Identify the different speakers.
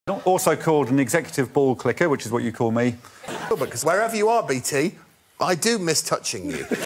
Speaker 1: Also called an executive ball clicker, which is what you call me.
Speaker 2: Because wherever you are, BT, I do miss touching you.